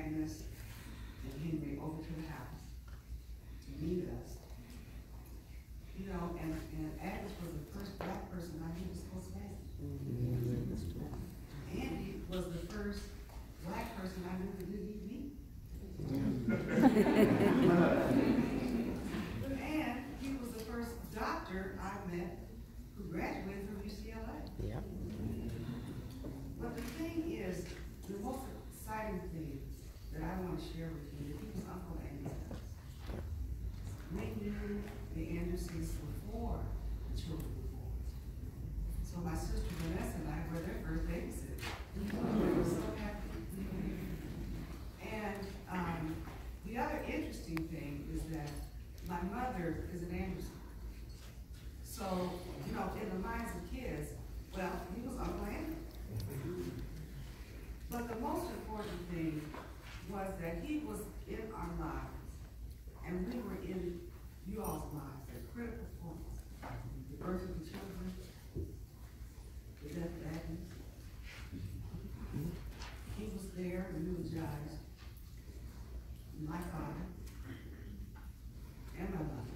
Agnes and Henry over to the house to meet us. You know, and Agnes was the first black person I knew was supposed to marry. Andy was the first black person I knew that didn't eat meat. And he was the first doctor I met who graduated from UCLA. Yep. But the thing is, the most exciting thing that I want to share with you, he was Uncle Andy. We knew the Andersons before the children were born. So my sister Vanessa and I were their first babysitters. We were so happy. And the other interesting thing is that my mother is an Anderson. So, you know, in the minds of kids, well, he was Uncle Andy. But the most important thing was that he was in our lives, and we were in you all's lives at critical points. The birth of the children, the death of Agnes. He was there and eulogized my father and my mother.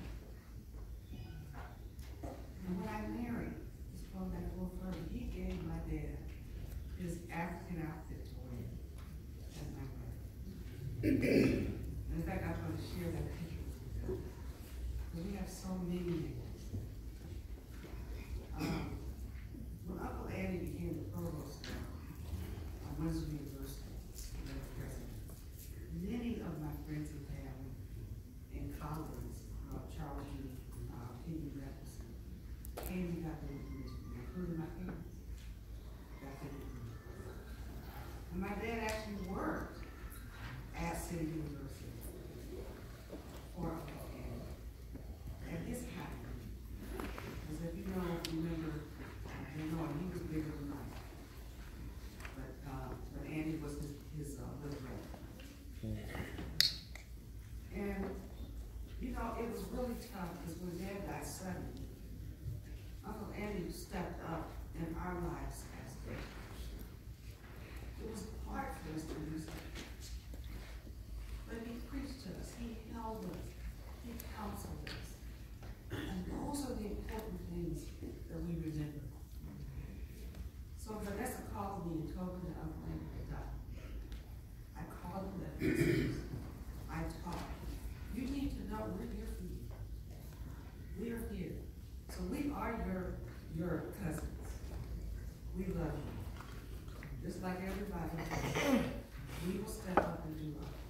And when I married, just going back a little further, he gave my dad his African outfit to wear as my brother. And in fact, I'm going to share that picture with you. Because we have so many names. When Uncle Andy became the provost of Windsor University, the president, many of my friends and family and colleagues, Charles G. Peggy Jefferson, came and got their information, including my parents. And my dad actually worked at City University for Uncle Andy at his time. Because if you know, remember, he was bigger than life. But Andy was his little brother. And, you know, it was really tough because when Dad died suddenly, Uncle Andy stepped up in our lives as dad. It was hard for us to do so. But he preached to us, he held us, he counseled us. And those are the important things that we remember. So Vanessa called me and told me that Uncle Andy had died. I called him that message. I talked. You need to know we're here for you. We are here. So we are your cousins. We love you. Just like everybody else, we will step up and do our